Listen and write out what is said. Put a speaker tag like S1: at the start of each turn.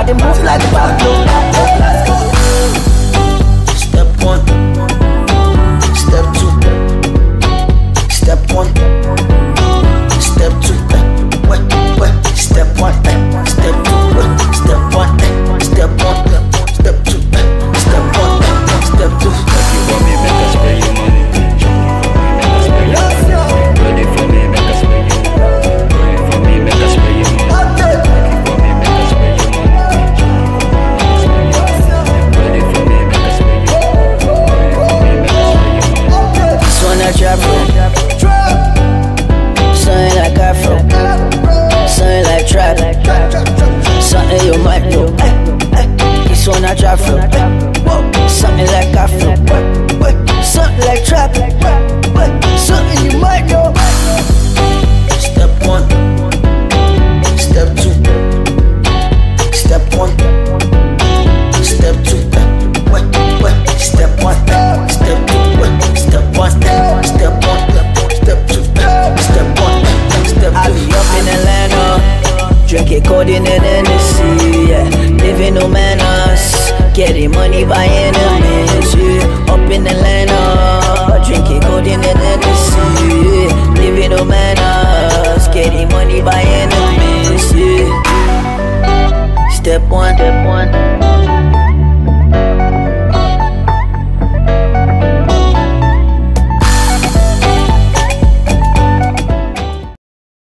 S1: body move like Pablo. Step one, step two, step one, step two, step one, step two, step one, step one, step two, step one, step two.
S2: If you want me, make us spend your money. Ready for me, make us spend your money. Ready for me, make us spend your money. Ready for me, make us spend your money. Ready for me, make us spend your money.
S1: This one I drop from. Something like Afro, something like trap, something you might know. This one I drop from. Something like Afro, something like trap, something you might know. Step one, step two, step one, step two, step one, step two, step one, step one, step two, step one, step two. I be up in Atlanta, drinking codeine and Hennessy, yeah. Living no manners, getting money by enemies, yeah. Up in Atlanta, drinking codeine and Hennessy, yeah. Living no manners, getting money by enemies, yeah. Step one,